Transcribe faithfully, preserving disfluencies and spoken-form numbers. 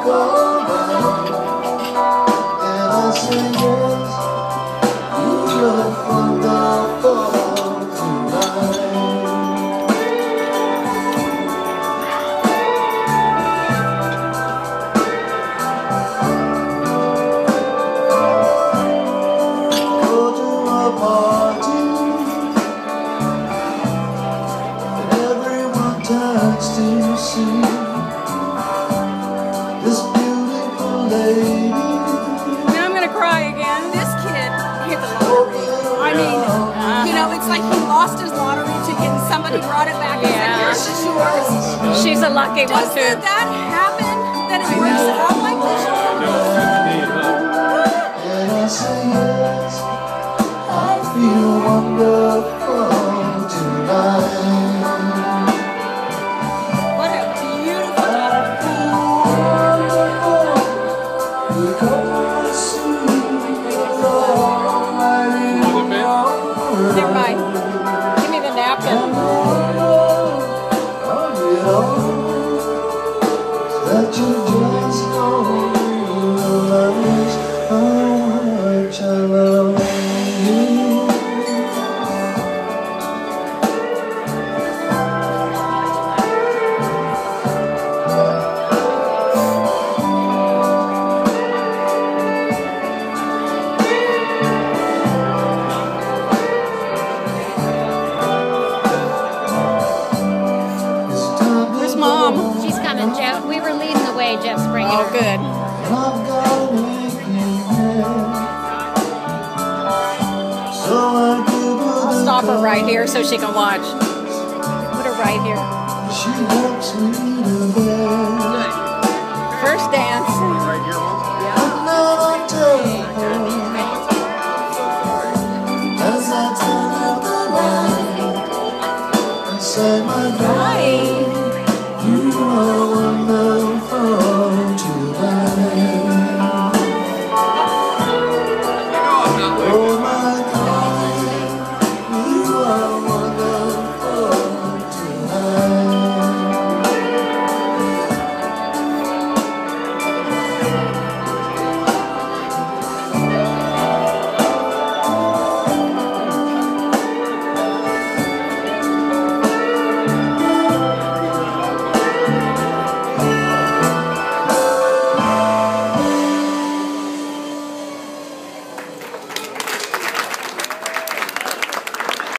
call back, and I say yes, you look wonderful tonight. Go to a party that everyone turns to see this beautiful lady. Now I'm gonna cry again. This kid hit the lottery. I mean, you know, it's like he lost his lottery ticket and somebody brought it back and Yeah. said, here's yours. She's a lucky one Doesn't too. that happen? That it works out like this? And I say yes, I feel wonderful tonight. What a beautiful I feel wonderful because I see the Almighty Never mind. Give me the napkin. that you just don't realize how much I love you. It's time to Where's Mom? She's coming, Jeff. We were leading the way. Jeff's bringing Oh, her. good. I've got an aching head, so I give her I'll the stop her right call. here so she can watch. Put her right here. She helps me to bed. First dance.